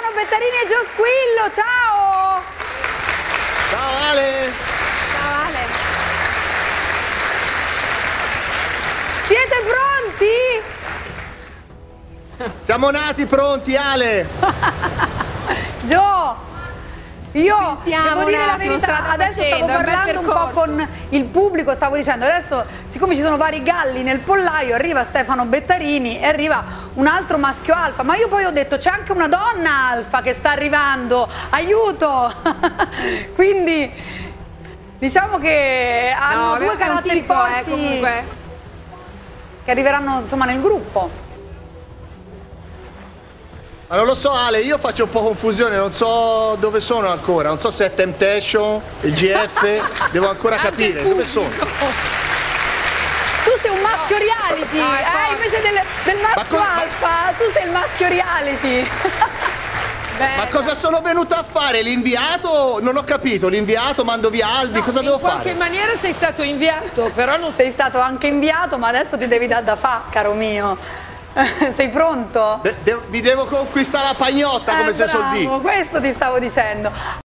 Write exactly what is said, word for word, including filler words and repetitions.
Stefano Bettarini e Gio Squillo, ciao! Ciao Ale! Ciao Ale! Siete pronti? Siamo nati pronti, Ale! Gio, io siamo devo dire la nati, lo verità, state adesso facendo, stavo è un bel parlando un po' percorso. con il pubblico, stavo dicendo, adesso siccome ci sono vari galli nel pollaio, arriva Stefano Bettarini e arriva un altro maschio alfa, ma io poi ho detto c'è anche una donna alfa che sta arrivando, aiuto! Quindi diciamo che hanno No, due abbiamo un caratteri tifo, forti eh, comunque. che arriveranno insomma nel gruppo. Ma non lo so Ale, io faccio un po' confusione, non so dove sono ancora, non so se è Temptation, il G F, devo ancora capire, dove sono? Tu sei un maschio reality, No, è eh, forte. invece del, del maschio Ma co- alfa, tu sei il maschio reality. Ma cosa sono venuto a fare? L'inviato? Non ho capito, l'inviato, mando via Albi, cosa devo in qualche fare? maniera sei stato inviato, però non Sei stato anche inviato, ma adesso ti devi dare da fa, caro mio. Sei pronto? De- de- vi devo conquistare la pagnotta, come Eh, se so bravo, di. questo ti stavo dicendo.